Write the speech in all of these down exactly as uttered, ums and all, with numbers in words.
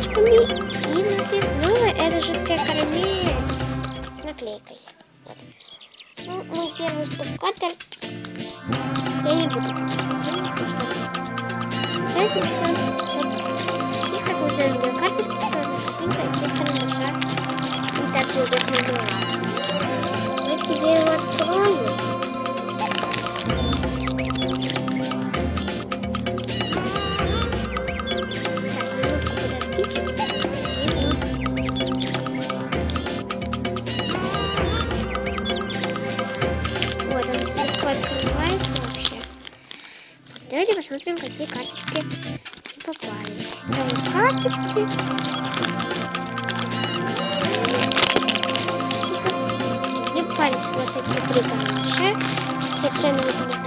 карточками. И у нас есть новая, это жидкая карамель с наклейкой. Вот. Ну, мой первый стоп-кадр. Я не буду. Давайте начнем с вот. Есть какая-то новая карточка, которая картинка, и наша. И также идет на два. Давайте я его открою. Давайте посмотрим, какие карточки попались. Там вот карточки. Мне попались вот такие три карандаша. Совершенно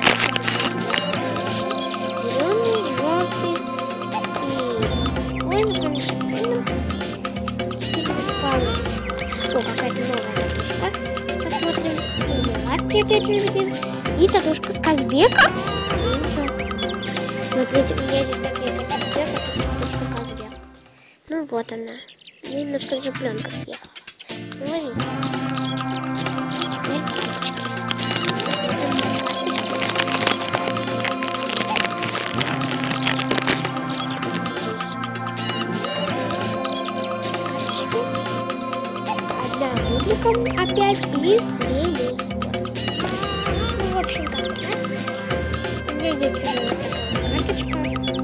зеленый, желтый и ой, например, теперь попалась. О, какая-то новая татушка. Посмотрим. Мулатки опять же видим. И татушка с Казбека. Смотрите, у меня здесь наклейка Казбека, тут Казбек. Ну вот она. Немножко даже пленка съехала. Ну, видите. Теперь карточки. Одна рубликом опять и с ними. Ну, в общем, как да? У меня есть уже вот такая карточка.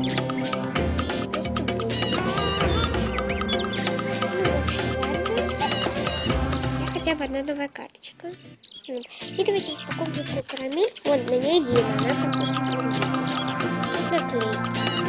Ну, в общем, ладно. Я хотя бы одна новая карточка. И давайте распакуем такую карамель. Вот на ней Дима, она со вкусом карамели. Вот наклейка.